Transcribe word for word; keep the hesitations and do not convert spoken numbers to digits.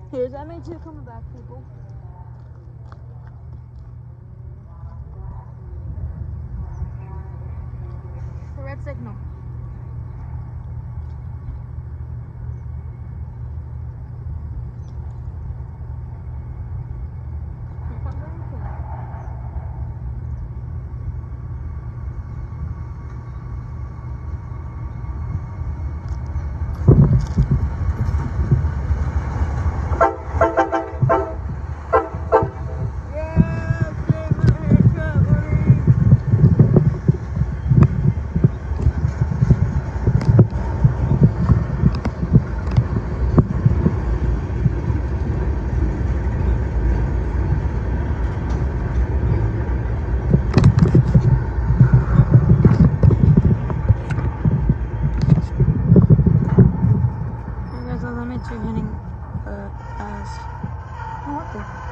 Here's M A two coming back, people. The red signal. Here comes M A two. You're hitting uh, as. Oh, what the?